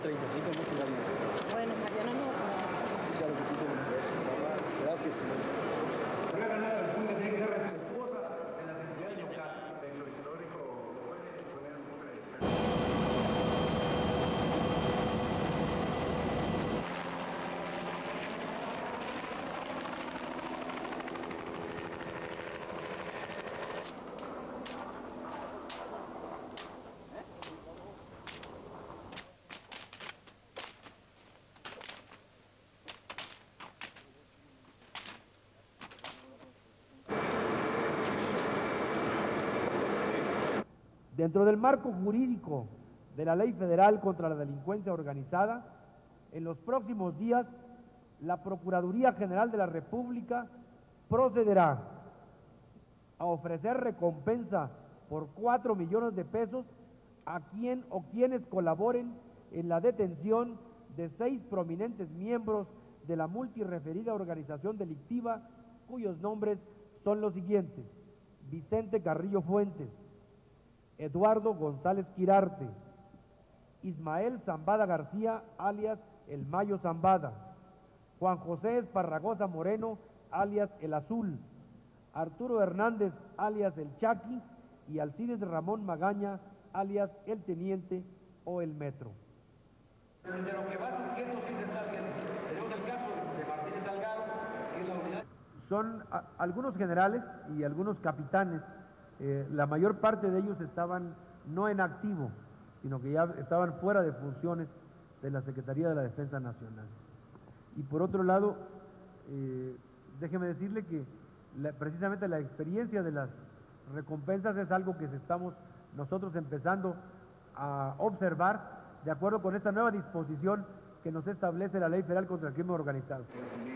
35, mucho más. Bueno, mañana no. Claro que sí, señor. Gracias, señor. La ganada del punto tiene que ser respetuosa de las entidades locales. En lo histórico puede poner un poco de... Dentro del marco jurídico de la Ley Federal contra la Delincuencia Organizada, en los próximos días, la Procuraduría General de la República procederá a ofrecer recompensa por 4 millones de pesos a quien o quienes colaboren en la detención de 6 prominentes miembros de la multireferida organización delictiva, cuyos nombres son los siguientes: Vicente Carrillo Fuentes, Eduardo González Quirarte, Ismael Zambada García, alias El Mayo Zambada, Juan José Esparragosa Moreno, alias El Azul, Arturo Hernández, alias El Chaki, y Alcides Ramón Magaña, alias El Teniente o El Metro. De lo que va surgiendo sí se está haciendo. Tenemos el caso de Martínez Salgado, que es la unidad... Son algunos generales y algunos capitanes. La mayor parte de ellos estaban no en activo, sino que ya estaban fuera de funciones de la Secretaría de la Defensa Nacional. Y por otro lado, déjeme decirle que precisamente la experiencia de las recompensas es algo que estamos nosotros empezando a observar de acuerdo con esta nueva disposición que nos establece la Ley Federal contra el Crimen Organizado.